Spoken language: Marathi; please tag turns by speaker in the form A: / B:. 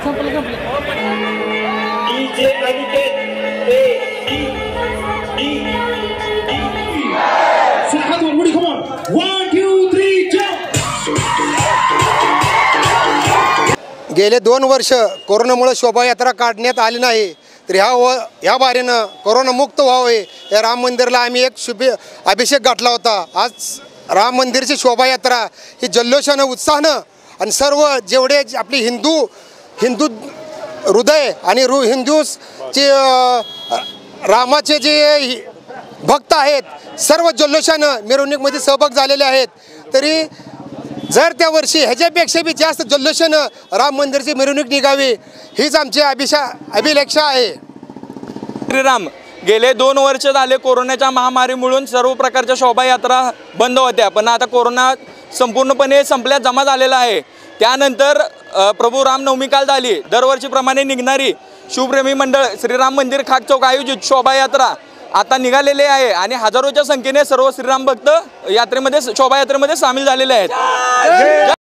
A: गेले 2 वर्ष कोरोनामुळे शोभायात्रा काढण्यात आली नाही, तर ह्या बारीनं कोरोनामुक्त व्हावे या राम मंदिराला आम्ही एक शुभ अभिषेक गाठला होता। आज राम मंदिरची शोभायात्रा ही जल्लोषानं उत्साहानं आणि सर्व जेवढे आपली हिंदू हृदय आणि हिंदूचे रामाचे जे भक्त आहेत सर्व जल्लोषानं मिरवणुकीमध्ये सहभाग झालेले आहेत। तरी जर त्या वर्षी ह्याच्यापेक्षा बी जास्त जल्लोषानं राम मंदिरची मिरवणूक निघावी हीच आमची अभिलाषा आहे।
B: श्रीराम गेले 2 वर्ष झाले कोरोनाच्या महामारीमुळे सर्व प्रकारच्या शोभायात्रा बंद होत्या, पण आता कोरोना संपूर्णपणे संपल्यात जमा झालेला आहे। त्यानंतर प्रभू रामनवमी काल झाली, दरवर्षीप्रमाणे निघणारी शिवप्रेमी मंडळ श्रीराम मंदिर खाक चौक आयोजित शोभायात्रा आता निघालेले आहे आणि हजारोच्या संख्येने सर्व श्रीराम भक्त यात्रेमध्ये शोभायात्रेमध्ये सामील झालेले आहेत।